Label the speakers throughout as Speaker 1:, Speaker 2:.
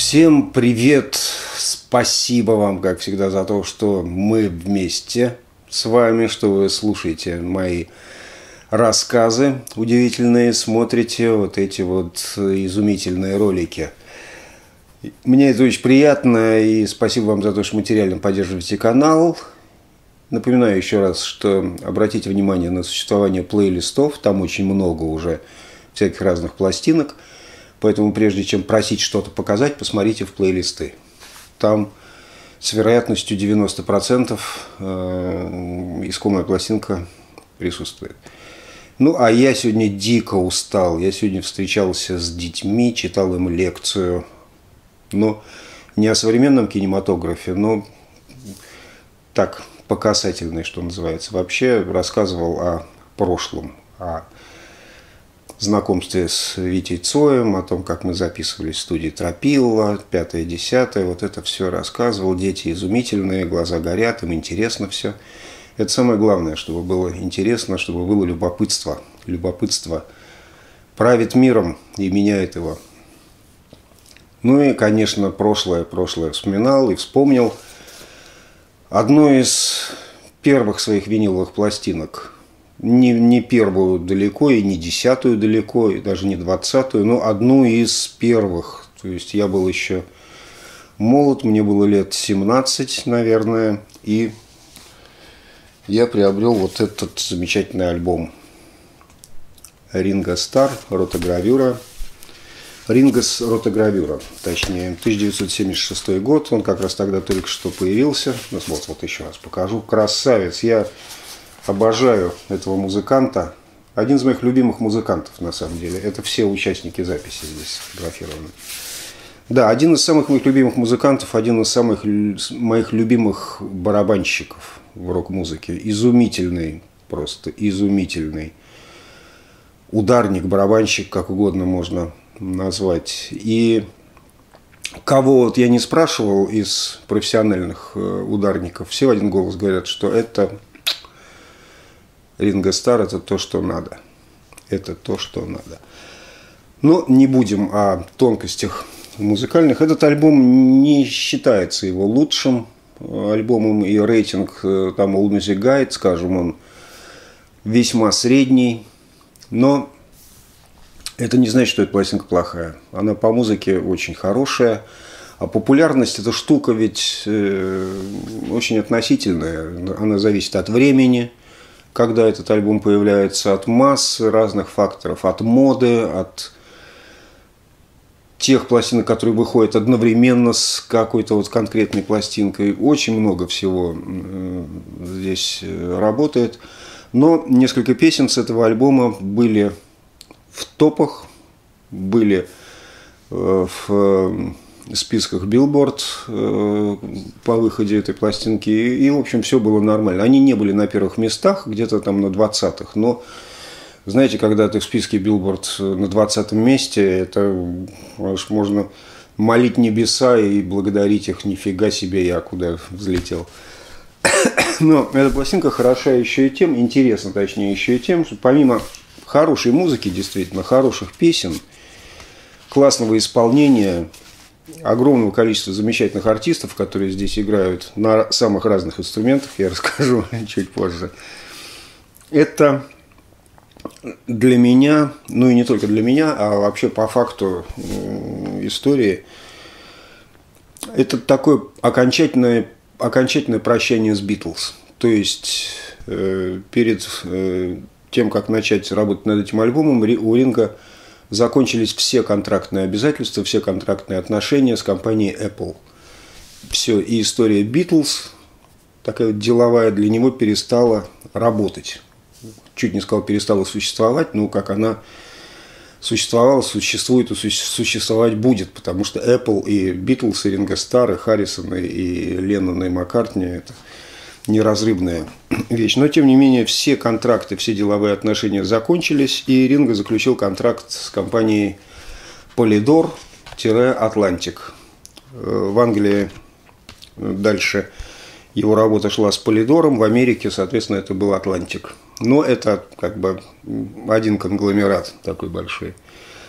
Speaker 1: Всем привет! Спасибо вам, как всегда, за то, что мы вместе с вами, что вы слушаете мои рассказы удивительные, смотрите вот эти вот изумительные ролики. Мне это очень приятно, и спасибо вам за то, что материально поддерживаете канал. Напоминаю еще раз, что обратите внимание на существование плейлистов, там очень много уже всяких разных пластинок. Поэтому прежде чем просить что-то показать, посмотрите в плейлисты. Там с вероятностью 90% искомая пластинка присутствует. Ну, а я сегодня дико устал. Я сегодня встречался с детьми, читал им лекцию. Но не о современном кинематографе, но так, по касательной, что называется. Вообще рассказывал о прошлом, о знакомстве с Витей Цоем, о том, как мы записывались в студии Тропилла, 5-10, вот это все рассказывал. Дети изумительные, глаза горят, им интересно все. Это самое главное, чтобы было интересно, чтобы было любопытство. Любопытство правит миром и меняет его. Ну и, конечно, прошлое вспоминал и вспомнил одну из первых своих виниловых пластинок. Не первую далеко, и не 10-ю далеко, и даже не 20-ю, но одну из первых. То есть я был еще молод, мне было лет 17, наверное, и я приобрел вот этот замечательный альбом Ринго Старр, ротогравюра. Рингос ротогравюра, точнее, 1976 год, он как раз тогда только что появился. Вот еще раз покажу. Красавец, я обожаю этого музыканта. Один из моих любимых музыкантов, на самом деле. Это все участники записи здесь сфотографированы. Да, один из самых моих любимых музыкантов, один из самых моих любимых барабанщиков в рок-музыке. Изумительный, просто изумительный ударник, барабанщик, как угодно можно назвать. И кого вот я не спрашивал из профессиональных ударников, все в один голос говорят, что это Ринго Старр, это то, что надо. Это то, что надо. Но не будем о тонкостях музыкальных. Этот альбом не считается его лучшим альбомом, и рейтинг там All Music Guide, скажем, он весьма средний. Но это не значит, что эта пластинка плохая. Она по музыке очень хорошая. А популярность – эта штука ведь очень относительная. Она зависит от времени, когда этот альбом появляется, от массы разных факторов, от моды, от тех пластинок, которые выходят одновременно с какой-то вот конкретной пластинкой. Очень много всего здесь работает. Но несколько песен с этого альбома были в топах, были в списках Billboard по выходе этой пластинки, и, в общем, все было нормально. Они не были на первых местах, где-то там на 20-х, но, знаете, когда ты в списке Billboard на 20-м месте, это можно молить небеса и благодарить их, нифига себе, я куда взлетел. Но эта пластинка хороша еще и тем, интересна, точнее, еще и тем, что помимо хорошей музыки, действительно, хороших песен, классного исполнения, огромного количества замечательных артистов, которые здесь играют на самых разных инструментах, я расскажу чуть позже. Это для меня, ну и не только для меня, а вообще по факту истории, это такое окончательное прощание с Битлз. То есть перед тем, как начать работать над этим альбомом, у Ринго закончились все контрактные обязательства, все контрактные отношения с компанией Apple. Все, и история Битлз, такая деловая, для него перестала работать. Чуть не сказал, перестала существовать, но как она существовала, существует и существовать будет, потому что Apple и Битлз, и Ринго Старр, и Харрисон, и Леннон, и Маккартни – это неразрывная вещь. Но, тем не менее, все контракты, все деловые отношения закончились, и Ринго заключил контракт с компанией Polydor-Atlantic. В Англии дальше его работа шла с Полидором, в Америке, соответственно, это был Atlantic. Но это как бы один конгломерат такой большой.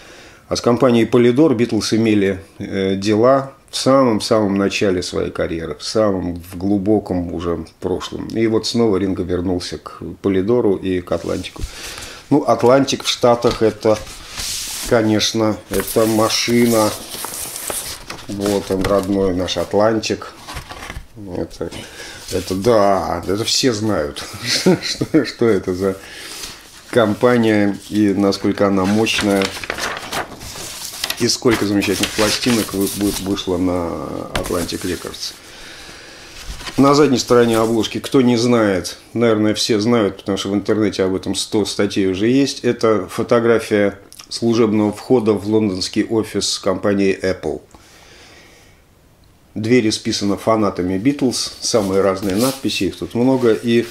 Speaker 1: А с компанией Polydor Битлз имели дела в самом-самом начале своей карьеры, в глубоком уже прошлом. И вот снова Ринго вернулся к Полидору и к Атлантику. Ну, Атлантик в Штатах это, конечно, это машина. Вот он, родной наш Атлантик. Это да, это все знают, что это за компания и насколько она мощная. И сколько замечательных пластинок вышло на Atlantic Records. На задней стороне обложки, кто не знает, наверное, все знают, потому что в интернете об этом 100 статей уже есть. Это фотография служебного входа в лондонский офис компании Apple. Дверь исписана фанатами Битлз, самые разные надписи, их тут много, и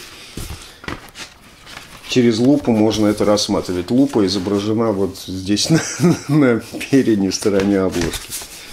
Speaker 1: через лупу можно это рассматривать. Лупа изображена вот здесь на передней стороне обложки.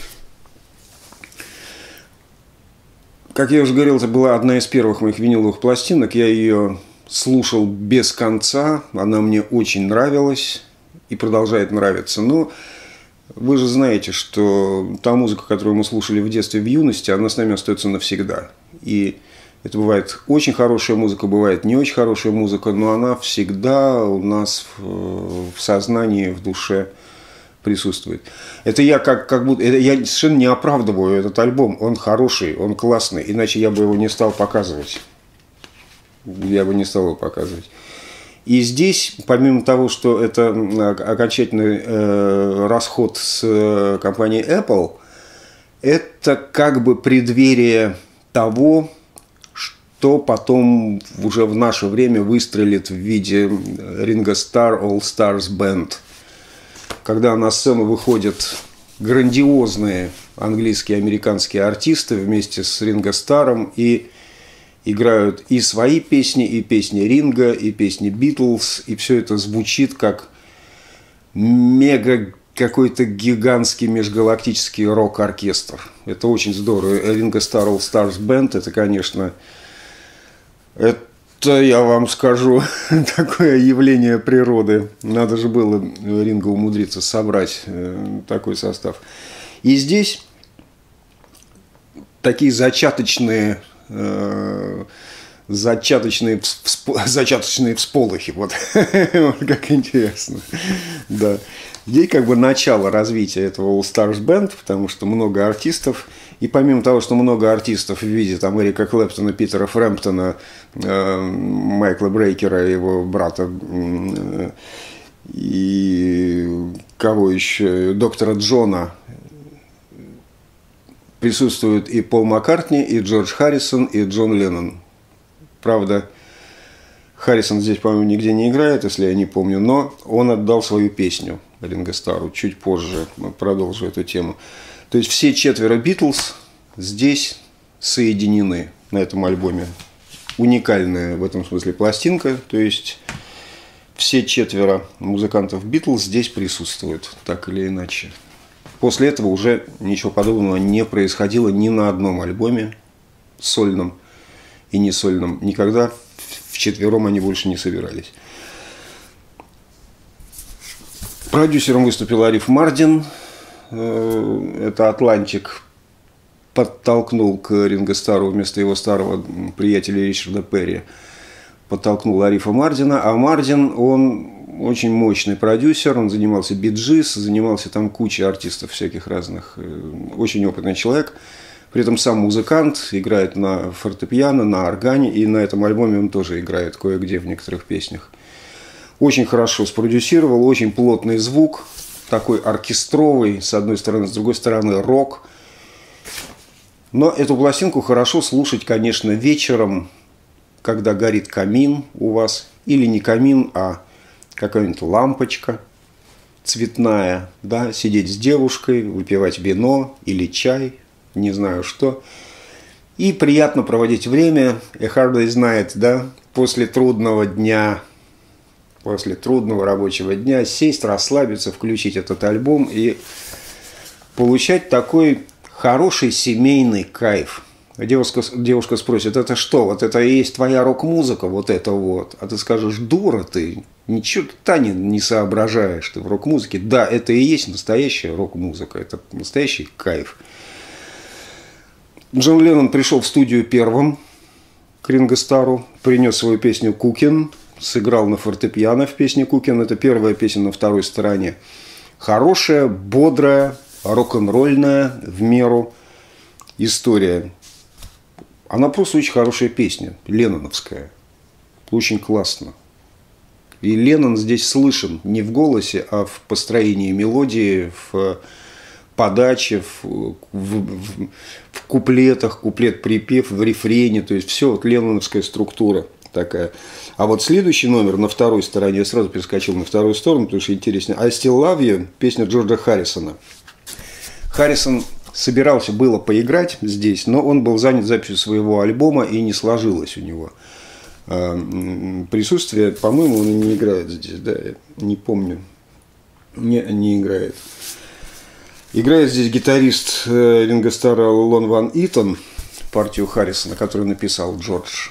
Speaker 1: Как я уже говорил, это была одна из первых моих виниловых пластинок. Я ее слушал без конца, она мне очень нравилась и продолжает нравиться. Но вы же знаете, что та музыка, которую мы слушали в детстве, в юности, она с нами остается навсегда. И это бывает очень хорошая музыка, бывает не очень хорошая музыка, но она всегда у нас в сознании, в душе присутствует. Это я как будто... я совершенно не оправдываю этот альбом. Он хороший, он классный, иначе я бы его не стал показывать. Я бы не стал его показывать. И здесь, помимо того, что это окончательный расход с компанией Apple, это как бы преддверие того, что потом уже в наше время выстрелит в виде Ringo Starr All Stars Band. Когда на сцену выходят грандиозные английские и американские артисты вместе с Ринго Старром и играют и свои песни, и песни Ринго, и песни Битлз, и все это звучит как мега какой-то гигантский межгалактический рок-оркестр. Это очень здорово. Ринго Старр All Stars Band, это, конечно, это, я вам скажу, такое явление природы. Надо же было Ринго умудриться собрать такой состав. И здесь такие зачаточные всполохи. Вот как интересно. Да. Здесь как бы начало развития этого All Stars Band, потому что много артистов. И помимо того, что много артистов в виде там Эрика Клэптона, Питера Фрэмптона, Майкла Брейкера, его брата, и кого еще, доктора Джона, присутствуют и Пол Маккартни, и Джордж Харрисон, и Джон Леннон. Правда, Харрисон здесь, по-моему, нигде не играет, если я не помню, но он отдал свою песню Ринго Старру. Чуть позже продолжу эту тему. То есть все четверо Битлз здесь соединены на этом альбоме. Уникальная в этом смысле пластинка. То есть все четверо музыкантов Битлз здесь присутствуют, так или иначе. После этого уже ничего подобного не происходило ни на одном альбоме, сольном и не сольном. Никогда вчетвером они больше не собирались. Продюсером выступил Ариф Мардин. Это Атлантик подтолкнул к Ринго Старру вместо его старого приятеля Ричарда Перри. Подтолкнул Арифа Мардина. А Мардин, он очень мощный продюсер. Он занимался би-джиз, занимался там кучей артистов всяких разных. Очень опытный человек. При этом сам музыкант, играет на фортепиано, на органе. И на этом альбоме он тоже играет кое-где в некоторых песнях. Очень хорошо спродюсировал, очень плотный звук. Такой оркестровый, с одной стороны, с другой стороны рок. Но эту пластинку хорошо слушать, конечно, вечером, когда горит камин у вас. Или не камин, а какая-нибудь лампочка цветная. Да? Сидеть с девушкой, выпивать вино или чай, не знаю что. И приятно проводить время. A Hard Day's Night, да? После трудного дня, после трудного рабочего дня сесть, расслабиться, включить этот альбом и получать такой хороший семейный кайф. девушка спросит, это что, вот это и есть твоя рок-музыка, вот это вот. А ты скажешь, дура ты, ничего ты не соображаешь ты в рок-музыке. Да, это и есть настоящая рок-музыка, это настоящий кайф. Джон Леннон пришел в студию первым к Ринго Старру, принес свою песню «Кукин», сыграл на фортепиано в песне «Кукин». Это первая песня на второй стороне. Хорошая, бодрая, рок-н-ролльная в меру история. Она просто очень хорошая песня, ленноновская. Очень классно. И Леннон здесь слышен не в голосе, а в построении мелодии, в подаче, в куплетах, куплет-припев, в рефрене. То есть все вот ленноновская структура такая. А вот следующий номер на второй стороне, я сразу перескочил на вторую сторону, потому что интереснее. I Still Love You, песня Джорджа Харрисона. Харрисон собирался было поиграть здесь, но он был занят записью своего альбома, и не сложилось у него присутствие. По-моему, он и не играет здесь, да, я не помню. Не играет. Играет здесь гитарист Ринго Старра Лон Ван Итон, партию Харрисона, которую написал Джордж.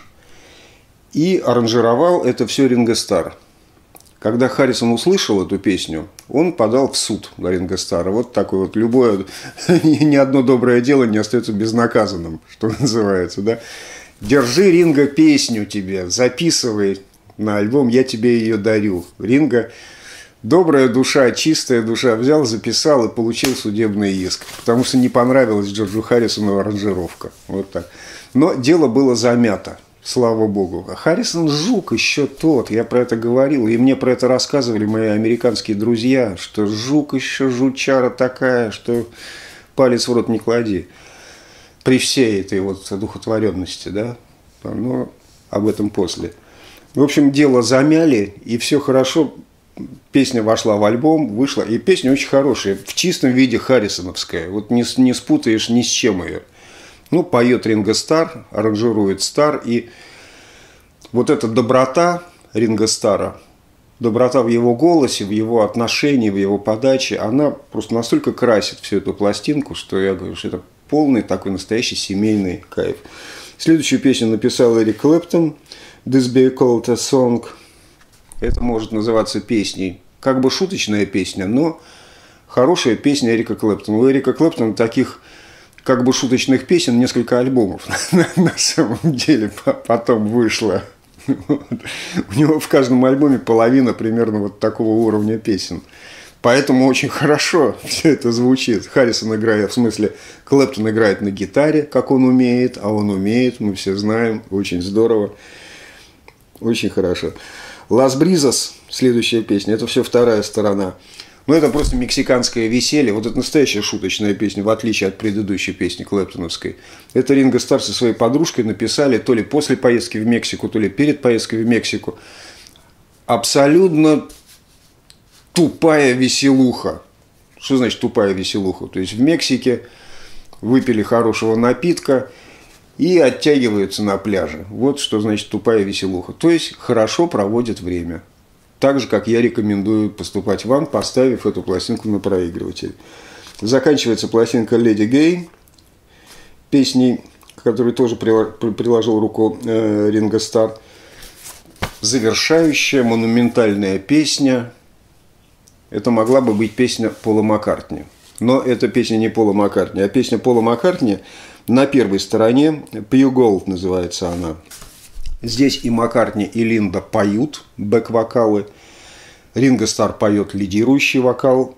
Speaker 1: И аранжировал это все Ринго Старр. Когда Харрисон услышал эту песню, он подал в суд на Ринго Старра. Вот такое вот любое, ни одно доброе дело не остается безнаказанным, что называется, да. Держи, Ринго, песню тебе, записывай на альбом, я тебе ее дарю. Ринго, добрая душа, чистая душа, взял, записал и получил судебный иск, потому что не понравилась Джорджу Харрисону аранжировка. Вот так. Но дело было замято. Слава богу. А Харрисон жук еще тот, я про это говорил, и мне про это рассказывали мои американские друзья, что жук еще жучара такая, что палец в рот не клади. При всей этой вот одухотворенности, да, но об этом после. В общем, дело замяли, и все хорошо, песня вошла в альбом, вышла, и песня очень хорошая, в чистом виде харрисоновская, вот не спутаешь ни с чем ее. Ну, поет Ринго Старр, аранжирует Старр, и вот эта доброта Ринго Старра, доброта в его голосе, в его отношении, в его подаче, она просто настолько красит всю эту пластинку, что я говорю, что это полный такой настоящий семейный кайф. Следующую песню написал Эрик Клэптон, «This Be Called a Song». Это может называться песней, как бы шуточная песня, но хорошая песня Эрика Клэптона. У Эрика Клэптона таких как бы шуточных песен несколько альбомов на самом деле потом вышло. У него в каждом альбоме половина примерно вот такого уровня песен. Поэтому очень хорошо все это звучит. Харрисон играет, в смысле, Клэптон играет на гитаре, как он умеет, а он умеет, мы все знаем, очень здорово, очень хорошо. «Las Brisas», следующая песня, это все вторая сторона. Но это просто мексиканское веселье. Вот это настоящая шуточная песня, в отличие от предыдущей песни клэптоновской. Это Ринго Старр со своей подружкой написали то ли после поездки в Мексику, то ли перед поездкой в Мексику. Абсолютно тупая веселуха. Что значит тупая веселуха? То есть в Мексике выпили хорошего напитка и оттягиваются на пляже. Вот что значит тупая веселуха. То есть хорошо проводят время. Так же, как я рекомендую поступать вам, поставив эту пластинку на проигрыватель. Заканчивается пластинка «Леди Гей», песней, к которой тоже приложил руку Ринго Старр. Завершающая монументальная песня. Это могла бы быть песня Пола Маккартни. Но это песня не Пола Маккартни, а песня Пола Маккартни на первой стороне. «Pure Gold» называется она. Здесь и Маккартни, и Линда поют бэк-вокалы. Ринго Старр поет лидирующий вокал.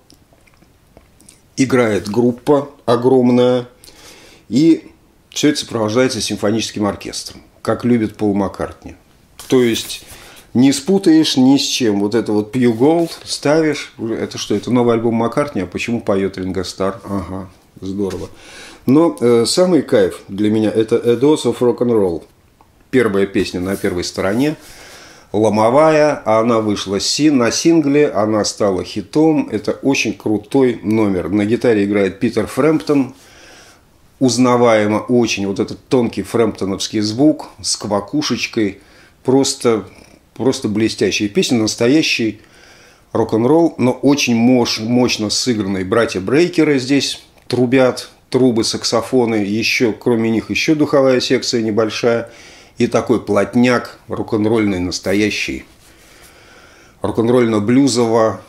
Speaker 1: Играет группа огромная. И все это сопровождается симфоническим оркестром, как любит Пол Маккартни. То есть не спутаешь ни с чем. Вот это вот Pure Gold ставишь. Это что, это новый альбом Маккартни? А почему поет Ринго Старр? Ага, здорово. Но самый кайф для меня это «A Dose of Rock and Roll». Первая песня на первой стороне, ломовая, она вышла на сингле, она стала хитом. Это очень крутой номер. На гитаре играет Питер Фрэмптон, узнаваемо очень, вот этот тонкий фрэмптоновский звук с квакушечкой, просто блестящая песня, настоящий рок-н-ролл, но очень мощно сыгранный. Братья Брейкеры здесь трубят, трубы, саксофоны, еще, кроме них еще духовая секция небольшая и такой плотняк рок-н-ролльный настоящий, рок-н-ролльно-блюзово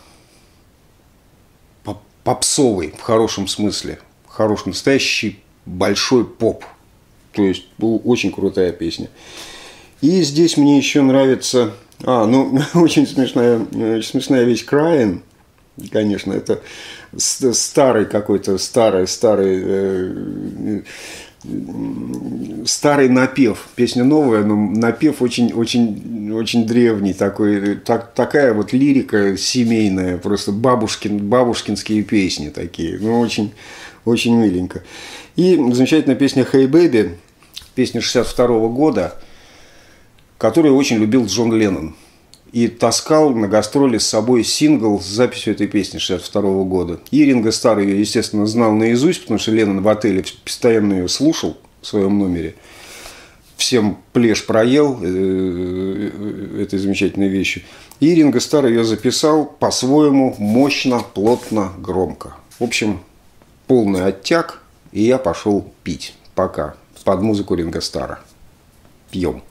Speaker 1: попсовый в хорошем смысле, хороший настоящий большой поп, то есть очень крутая песня. И здесь мне еще нравится, очень смешная вещь Crying. Конечно, это старый какой-то, старый напев. Песня новая, но напев очень древний. Такая вот лирика семейная, просто бабушкинские песни такие. Ну, очень миленько. И замечательная песня «Hey Baby», песня 1962 года, которую очень любил Джон Леннон. И таскал на гастроли с собой сингл с записью этой песни 1962 года. И Ринго Старр ее, естественно, знал наизусть, потому что Леннон в отеле постоянно ее слушал в своем номере. Всем плешь проел этой замечательной вещью. И Ринго Старр ее записал по-своему мощно, плотно, громко. В общем, полный оттяг, и я пошел пить. Пока. Под музыку Ринго Старра. Пьем.